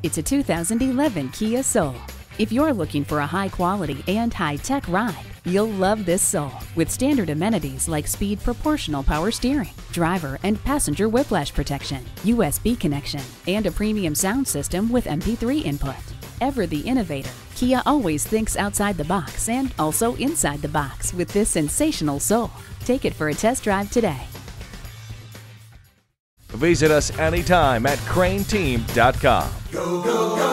It's a 2011 Kia Soul. If you're looking for a high-quality and high-tech ride, you'll love this Soul. With standard amenities like speed proportional power steering, driver and passenger whiplash protection, USB connection, and a premium sound system with MP3 input. Ever the innovator, Kia always thinks outside the box and also inside the box with this sensational Soul. Take it for a test drive today. Visit us anytime at crainteam.com. Go, go, go.